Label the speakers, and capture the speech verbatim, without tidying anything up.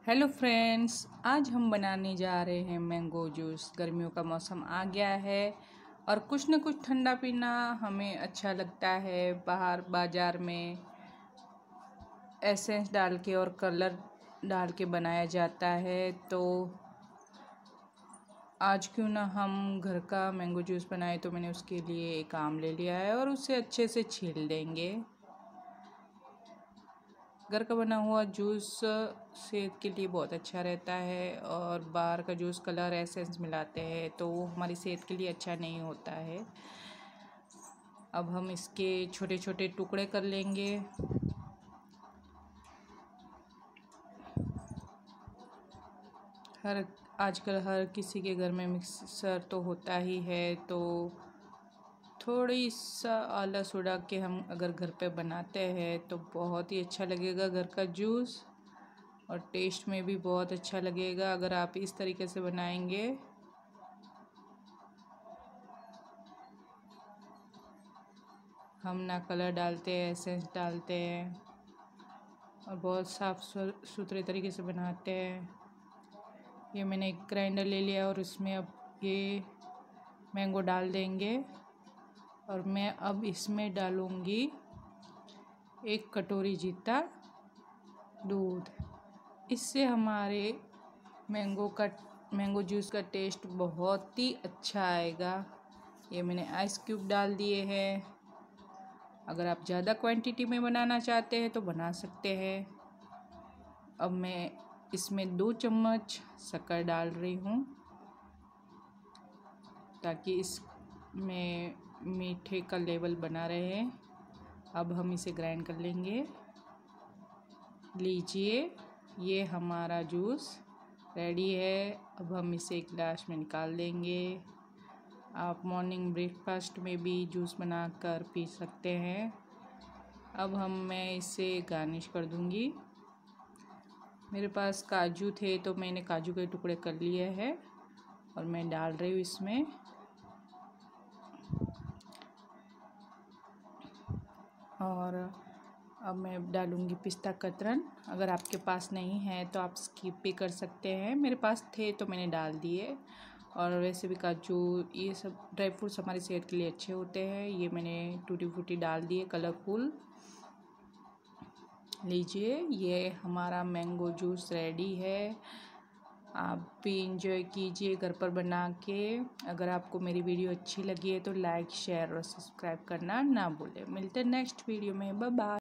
Speaker 1: Hello friends, आज हम बनाने जा रहे हैं मैंगो जूस। गर्मियों का मौसम आ गया है और कुछ न कुछ ठंडा पीना हमें अच्छा लगता है। बाहर बाज़ार में एसेंस डाल के और कलर डाल के बनाया जाता है, तो आज क्यों ना हम घर का मैंगो जूस बनाए। तो मैंने उसके लिए एक आम ले लिया है और उसे अच्छे से छील देंगे। घर का बना हुआ जूस सेहत के लिए बहुत अच्छा रहता है और बाहर का जूस कलर एसेंस मिलाते हैं तो वो हमारी सेहत के लिए अच्छा नहीं होता है। अब हम इसके छोटे छोटे टुकड़े कर लेंगे। हर आजकल हर किसी के घर में मिक्सर तो होता ही है, तो थोड़ी सा आलस उड़ा के हम अगर घर पे बनाते हैं तो बहुत ही अच्छा लगेगा घर का जूस, और टेस्ट में भी बहुत अच्छा लगेगा अगर आप इस तरीके से बनाएंगे। हम ना कलर डालते हैं, एसेंस डालते हैं और बहुत साफ़ सुथरे तरीके से बनाते हैं। ये मैंने एक ग्राइंडर ले लिया और इसमें अब ये मैंगो डाल देंगे और मैं अब इसमें डालूँगी एक कटोरी जितना दूध। इससे हमारे मैंगो का मैंगो जूस का टेस्ट बहुत ही अच्छा आएगा। ये मैंने आइस क्यूब डाल दिए हैं। अगर आप ज़्यादा क्वांटिटी में बनाना चाहते हैं तो बना सकते हैं। अब मैं इसमें दो चम्मच शक्कर डाल रही हूँ ताकि इसमें मीठे का लेवल बना रहे। अब हम इसे ग्राइंड कर लेंगे। लीजिए, ये हमारा जूस रेडी है। अब हम इसे एक गिलास में निकाल देंगे। आप मॉर्निंग ब्रेकफास्ट में भी जूस बनाकर पी सकते हैं। अब हम मैं इसे गार्निश कर दूंगी। मेरे पास काजू थे तो मैंने काजू के टुकड़े कर लिए हैं और मैं डाल रही हूँ इसमें। और अब मैं डालूँगी पिस्ता कतरन। अगर आपके पास नहीं है तो आप स्किप भी कर सकते हैं। मेरे पास थे तो मैंने डाल दिए। और वैसे भी काजू ये सब ड्राई फ्रूट्स हमारी सेहत के लिए अच्छे होते हैं। ये मैंने टूटी फ्रूटी डाल दिए कलरफुल। लीजिए, ये हमारा मैंगो जूस रेडी है। आप भी इंजॉय कीजिए घर पर बना के। अगर आपको मेरी वीडियो अच्छी लगी है तो लाइक शेयर और सब्सक्राइब करना ना भूलें। मिलते हैं नेक्स्ट वीडियो में। Bye bye.